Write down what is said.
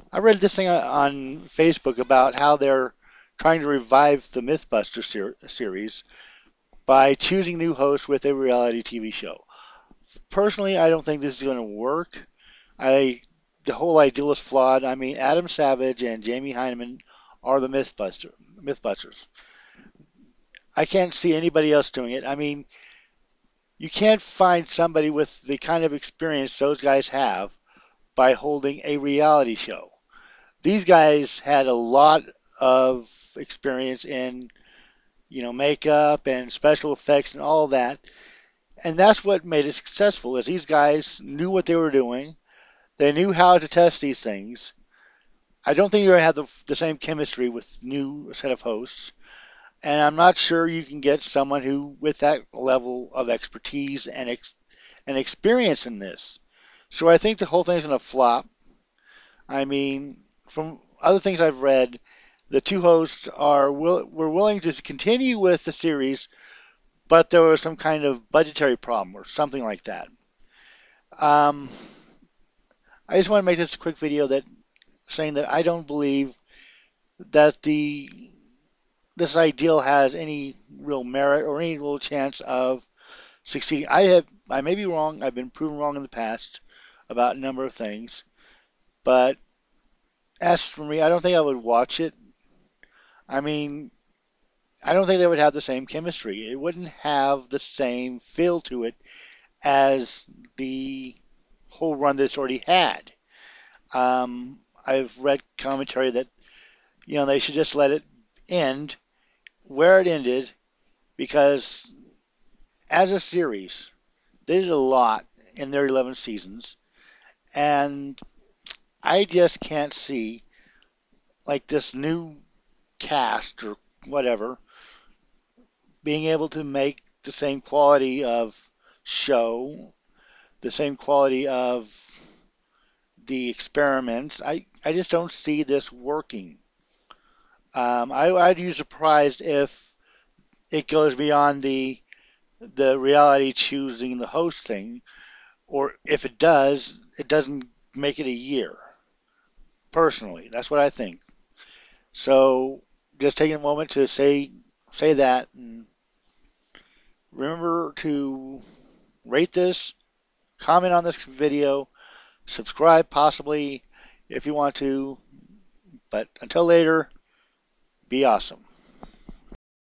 I read this thing on Facebook about how they're trying to revive the Mythbusters series by choosing new hosts with a reality TV show. Personally, I don't think this is going to work. I The whole idea is flawed. I mean, Adam Savage and Jamie Hyneman are the Mythbusters. I can't see anybody else doing it. I mean, you can't find somebody with the kind of experience those guys have by holding a reality show. These guys had a lot of experience in, makeup and special effects and all that. And that's what made it successful is these guys knew what they were doing. They knew how to test these things. I don't think you're going to have the same chemistry with new set of hosts. And I'm not sure you can get someone who, with that level of expertise and experience in this. So I think the whole thing's going to flop. I mean, from other things I've read, the two hosts were willing to continue with the series, but there was some kind of budgetary problem or something like that. Um, I just want to make this a quick video that saying that I don't believe that the this ideal has any real merit or any real chance of succeeding. I may be wrong. I've been proven wrong in the past about a number of things, but as for me, I don't think I would watch it. I mean, I don't think they would have the same chemistry. It wouldn't have the same feel to it as the whole run that's already had. I've read commentary that they should just let it end where it ended because as a series, they did a lot in their 11 seasons, and I just can't see like this new cast or whatever being able to make the same quality of show, the same quality of the experiments. I just don't see this working. I'd be surprised if it goes beyond the reality choosing the host thing, or if it does, it doesn't make it a year. Personally, that's what I think. So just taking a moment to say that, and remember to rate this, comment on this video, subscribe possibly if you want to. But until later, be awesome.